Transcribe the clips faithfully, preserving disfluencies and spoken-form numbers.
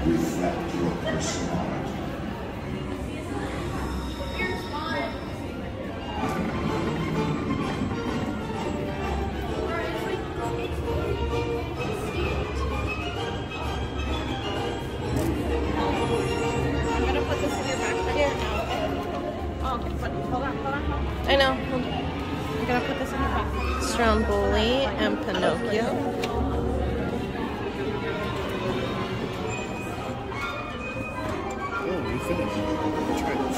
reflect your personality. I know. I'm gonna put this in your pocket. Stromboli and Pinocchio. Oh, you finished. Try it.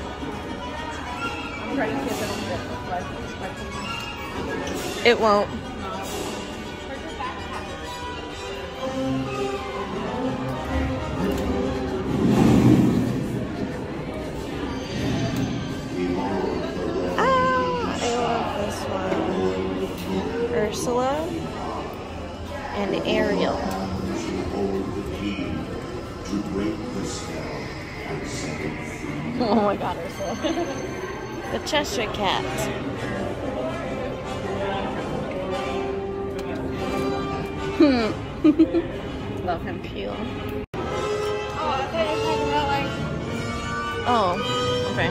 I'm trying to get it. It won't. Ursula and Ariel. Oh my god, Ursula. The Cheshire Cat. Love him. Peel. Oh, I thought you were talking about like. Oh, okay.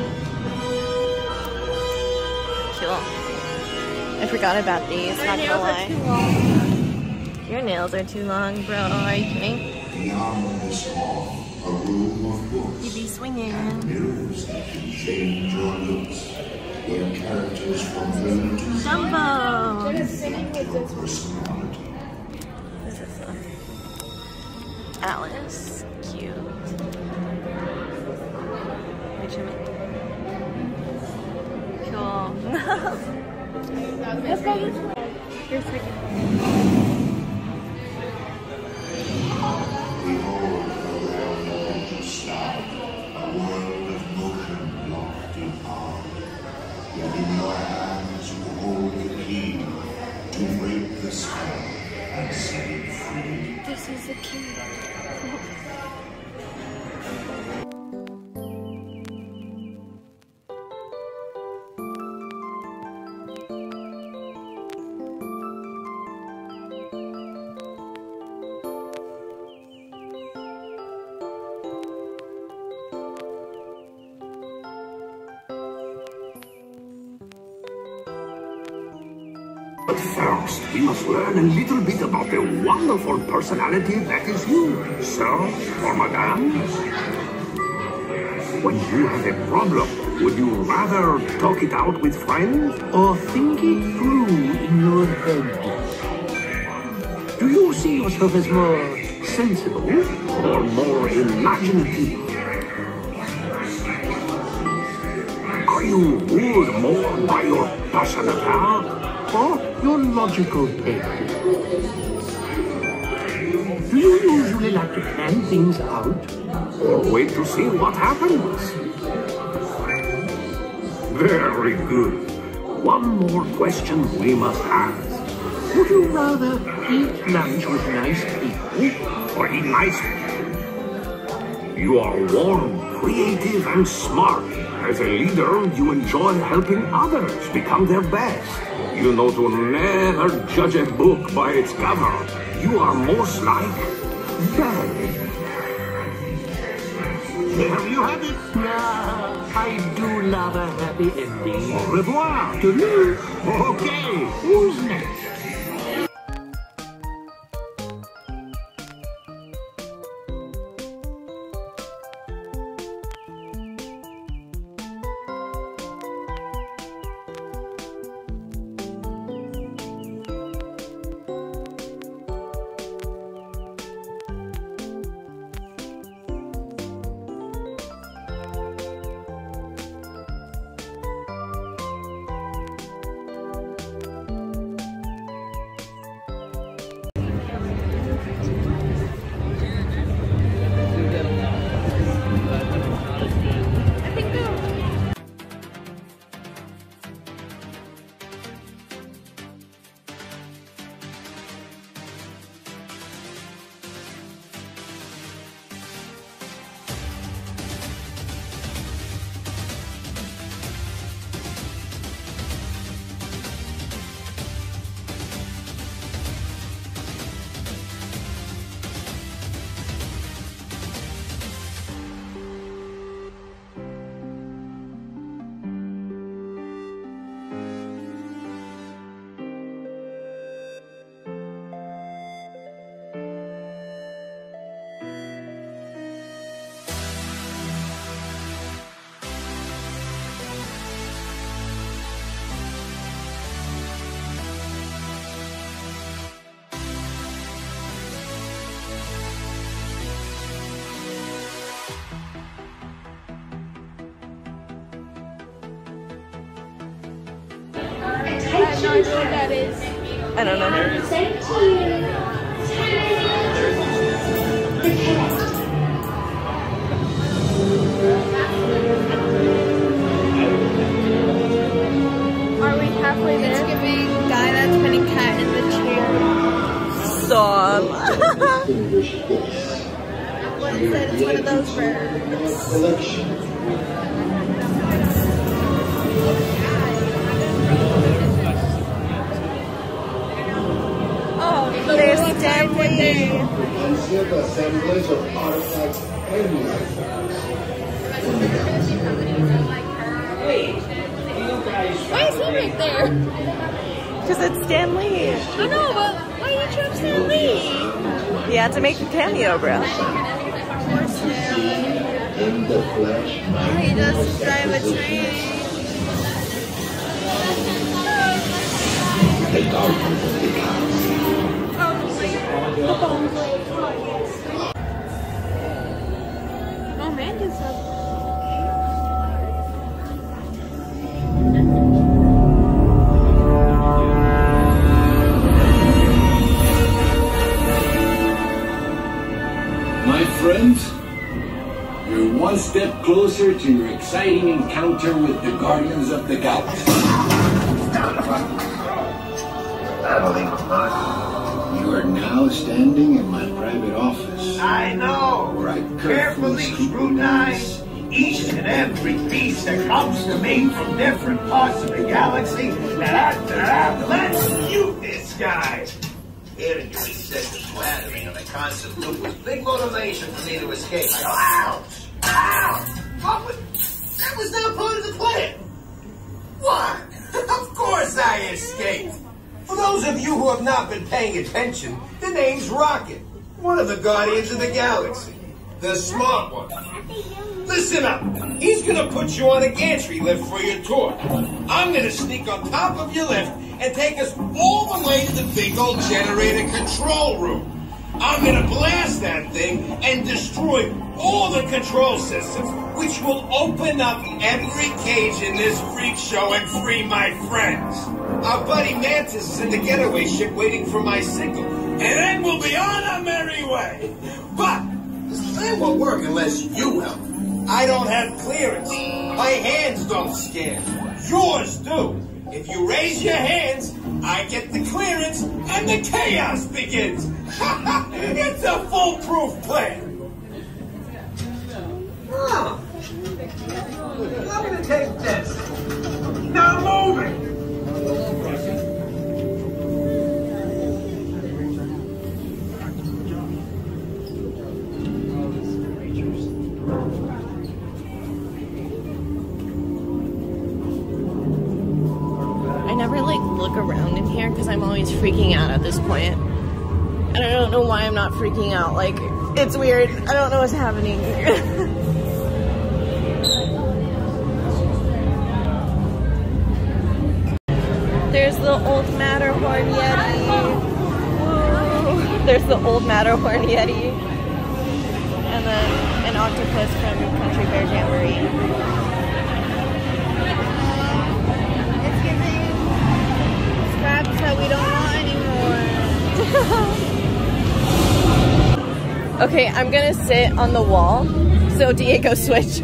Cool. I forgot about these, not gonna lie. Your nails are too long, bro. Are you kidding? Beyond this hall, a room of books. You be swinging. And mirrors that can change your looks. Where characters from film to Dumbo! your personality. What is this one? Alice. Cute. Wait a minute. Cool. Let's go this way. Here's second. Behold the realm of the sky, a world of motion locked in power. Yet in your hands you hold the key to break the spell and set it free. This is the key. But first, we must learn a little bit about the wonderful personality that is you, sir or madame. When you have a problem, would you rather talk it out with friends or think it through in your head? Do you see yourself as more sensible or more imaginative? Are you ruled more by your passionate heart or your logical head? Do you usually like to plan things out or wait to see what happens? Very good. One more question we must ask. Would you rather eat lunch with nice people or eat nice? You are warm, creative, and smart. As a leader, you enjoy helping others become their best. You know to never judge a book by its cover. You are most like bad. There you have it. Ah, I do love a happy ending. Au revoir. Toodaloo. Okay, who's next? I don't know. Are we halfway there? It's giving guy that's petting cat in the chair. Stop. What is it? It's one of those birds. Oh, There's Stanley. Massive assemblage of artifacts and artifacts. why is he right there? Because it's Stan Lee. I know, but why you choose Stan Lee? Yeah, to make a cameo, bro. In the flesh, Oh, he does drive a train. the guardians of the galaxy. Oh, man, this up. My friends, you're one step closer to your exciting encounter with the Guardians of the Galaxy. I believe it not. You are now standing in my private office. I know. Where I Carefully scrutinize each and every piece that comes to me from different parts of the galaxy. Let's mute this guy. Hearing you said the flattery and the constant loop was big motivation for me to escape. I go, ouch! Ouch! What was, that was not part of the plan. What? Of course I escaped. For those of you who have not been paying attention, the name's Rocket, one of the Guardians of the Galaxy. The smart one. Listen up. He's gonna put you on a gantry lift for your tour. I'm gonna sneak on top of your lift and take us all the way to the big old generator control room. I'm gonna blast that thing and destroy all the control systems, which will open up every cage in this freak show and free my friends. Our buddy Mantis is in the getaway ship waiting for my signal, and then we'll be on our merry way. But this plan won't work unless you help. I don't have clearance. My hands don't scan. Yours do. If you raise your hands, I get the clearance and the chaos begins. It's a foolproof plan. Oh. I'm gonna take this. Now move it. I never like look around in here because I'm always freaking out at this point. And I don't know why I'm not freaking out. Like, it's weird. I don't know what's happening here. There's the old Matterhorn Yeti. Woo. There's the old Matterhorn Yeti. And then an octopus from Country Bear Jamboree. It's giving scraps that we don't want anymore. Okay, I'm gonna sit on the wall. So Diego, switch.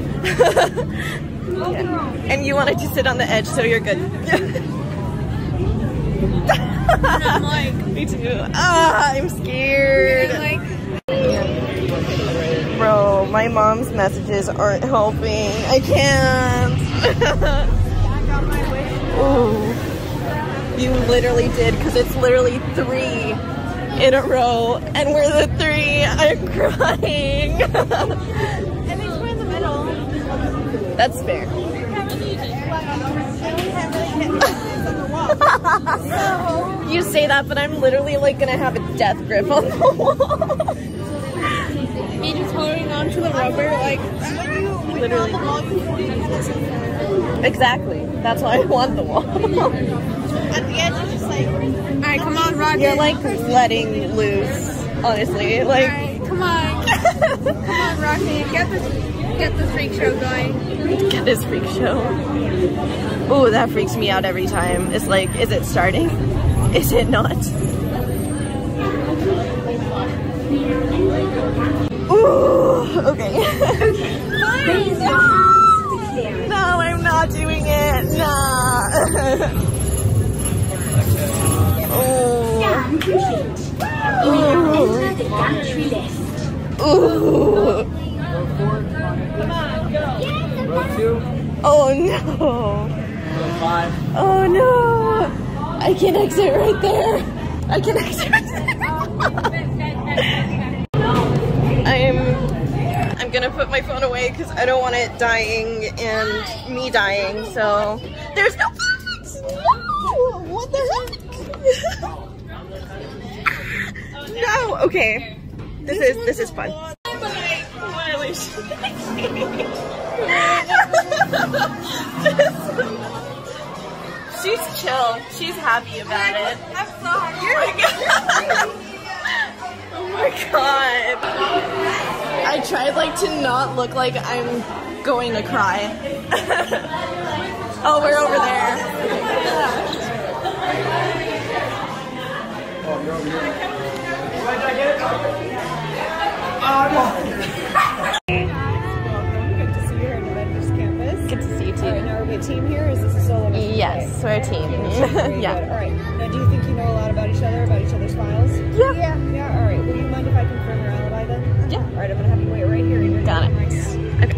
Yeah. And you wanted to sit on the edge, so you're good. I'm like, me too. Ah, I'm scared. like, Bro, my mom's messages aren't helping. I can't. Ooh. You literally did, because it's literally three in a row, and we're the three. I'm crying. and it's we're in the middle. That's fair. You say that, but I'm literally like gonna have a death grip on the wall. He just holding on to the rubber, like, Literally. Exactly. That's why I want the wall. at the edge, it's just like, alright, come on, Rocket. You're like letting loose, honestly. Like, alright, come on. Come on, Rocket. Get this, get the freak show going. get this freak show. Ooh, that freaks me out every time. It's like, is it starting? Is it not? Ooh, okay. Fine. No. No, I'm not doing it. Nah. Oh. Ooh. Ooh. Oh no. Oh no. I can exit right there. I can exit right there. I'm I'm gonna put my phone away because I don't want it dying and me dying, so there's no box! No! What the heck? No! Okay. This is this is fun. She's chill. She's happy about it. I'm so happy. Oh my god. I tried like to not look like I'm going to cry. Oh, we're over there. Good to see you here on Avengers campus. Good to see you too. All right, now are we a team here, or is this a solo mission? Yes, we're a team. Yeah. All right. Now, do you think you know a lot about each other, about each other's files? Yeah. Yeah. Yeah. All right. Will you mind if I confirm your alibi then? Yeah. All right. I'm gonna have you wait right here. In your Got it. right here. Okay.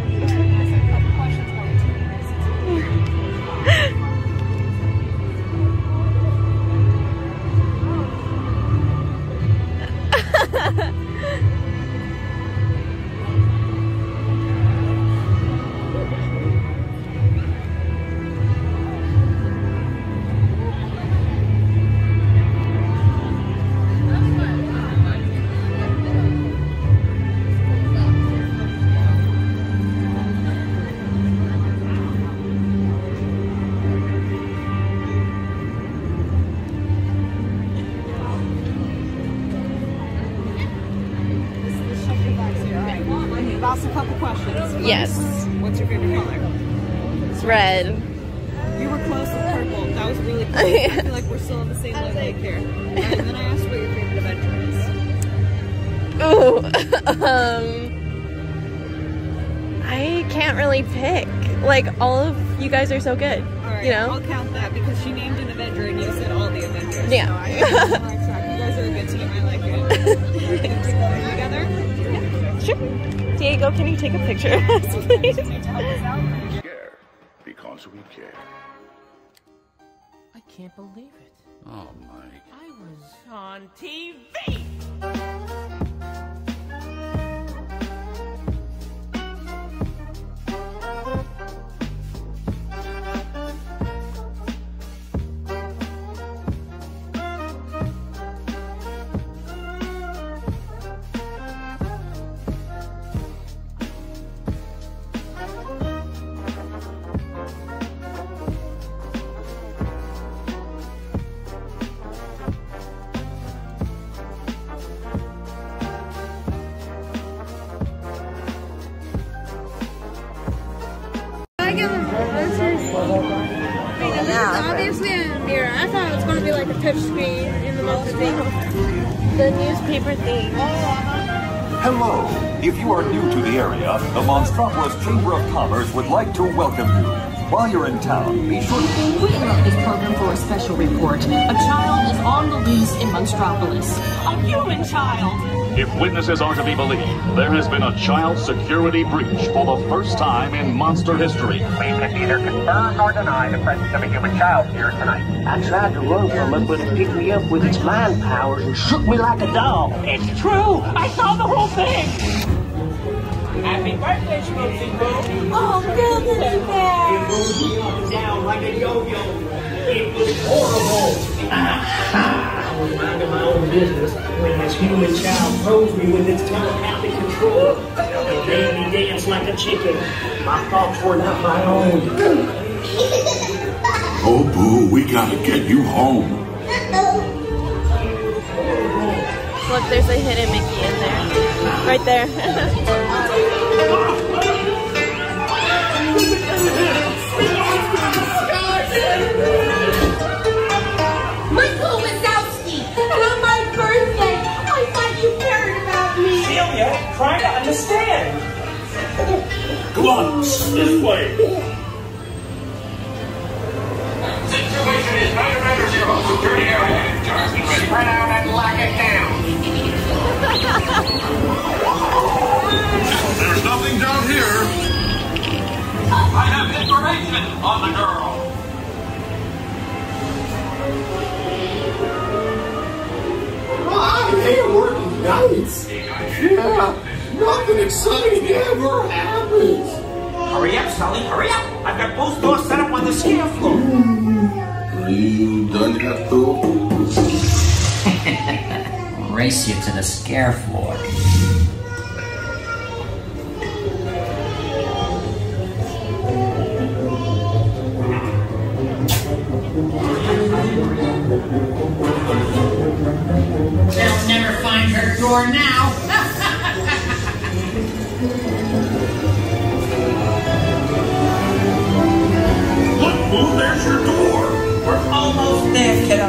Ask a couple questions. Yes. What's your favorite color? It's red. You were close with purple. That was really close. I feel like we're still on the same wavelength here. And then I asked what your favorite adventure is. Ooh. um. I can't really pick. Like, all of you guys are so good. All right, you know? I'll count that because she named an Avenger and you said all the Avengers. Yeah. So I am on the right track. You guys are a good team. I like it. Together? Yeah, sure. Diego, can you take a picture of us, please? Care, because we care. I can't believe it. Oh, Mike. I was on T V! Yeah. Obviously a mirror. I thought it was going to be like a touch screen in the most thing. The newspaper thing. Hello. If you are new to the area, the Monstropolis Chamber of Commerce would like to welcome you. While you're in town, be sure to... We interrupt this program for a special report. A child is on the loose in Monstropolis. A human child! If witnesses are to be believed, there has been a child security breach for the first time in monster history. We can neither confirm nor deny the presence of a human child here tonight. I tried to run from it, but it picked me up with its mind powers and shook me like a dog. It's true! I saw the whole thing! Happy birthday, Schmutzy Boo! Oh, goodness, It moved me up and down like a yo-yo. It was horrible. I was minding my own business when this human child froze me with its telepathic control. It made me dance like a chicken. My thoughts were not my own. Oh, Boo, we gotta get you home. Look, there's a hidden Mickey in there. Right there. Michael was trying to understand. Come on, this way. Situation is nine nine zero. Security area. Spread out and lock it down. There's nothing down here. I have information on the girl. I hate working nights. Yeah, nothing exciting ever happens. Hurry up, Sully, hurry up. I've got both doors set up on the scare floor. Are you done yet, Phil? Race you to the scare floor. They'll never find her door now. Look, Boo, there's your door. We're almost there, kiddo.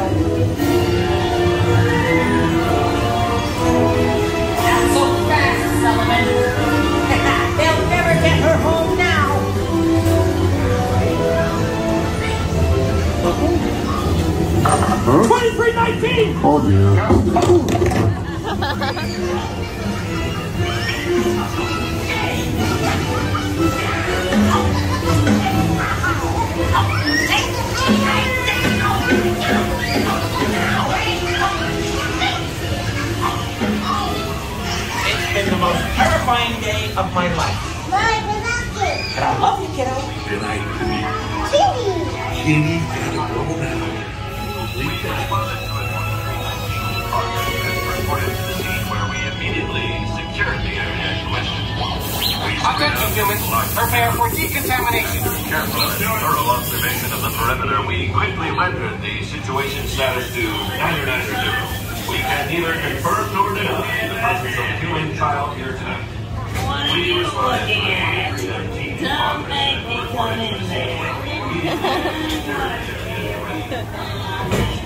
Not so fast, Sullivan. They'll never get her home now. twenty-three nineteen! Oh, dear. It's been the most terrifying day of my life. Bye, good luck. But I love you, kiddo. Good night. Kitty. Kitty, gotta go now. Where we immediately secured the area in question. Attention, humans. Prepare for decontamination. Careful and thorough observation of the perimeter, we quickly rendered the situation status to nine nine zero. We can neither confirm nor deny the presence of a human child here tonight. Please respond to Don't make me come in there.